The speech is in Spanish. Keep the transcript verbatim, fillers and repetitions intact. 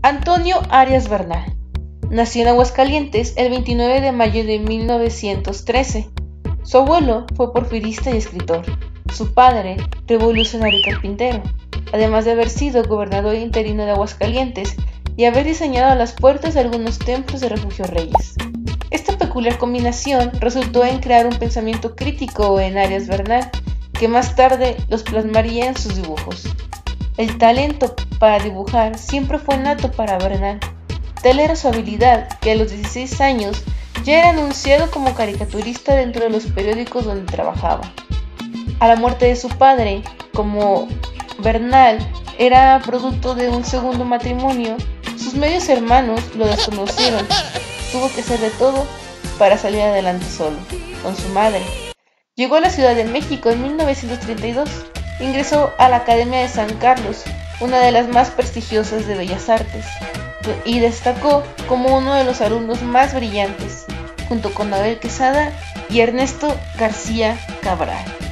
Antonio Arias Bernal nació en Aguascalientes el veintinueve de mayo de mil novecientos trece. Su abuelo fue porfirista y escritor. Su padre, revolucionario y carpintero, además de haber sido gobernador interino de Aguascalientes y haber diseñado las puertas de algunos templos de Refugio Reyes. Esta peculiar combinación resultó en crear un pensamiento crítico en Arias Bernal, que más tarde los plasmaría en sus dibujos. El talento para dibujar siempre fue nato para Bernal. Tal era su habilidad que a los dieciséis años ya era anunciado como caricaturista dentro de los periódicos donde trabajaba. A la muerte de su padre, como Bernal era producto de un segundo matrimonio, sus medios hermanos lo desconocieron. Tuvo que hacer de todo para salir adelante solo, con su madre. Llegó a la Ciudad de México en mil novecientos treinta y dos. Ingresó a la Academia de San Carlos, una de las más prestigiosas de Bellas Artes, y destacó como uno de los alumnos más brillantes, junto con Abel Quesada y Ernesto García Cabral.